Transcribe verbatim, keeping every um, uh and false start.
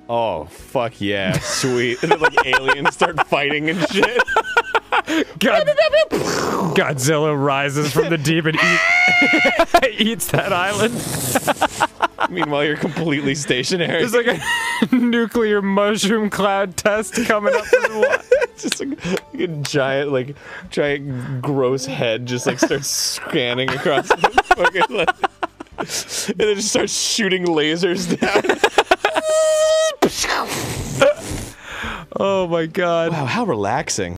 Oh, fuck yeah. Sweet. And then, like, aliens start fighting and shit. God Godzilla rises from the deep and eat eats that island. Meanwhile, you're completely stationary. There's like a nuclear mushroom cloud test coming up from the water. Just like, like a giant, like, giant gross head just, like, starts scanning across the fucking, like, and then just starts shooting lasers down. Oh my god. Wow, how relaxing.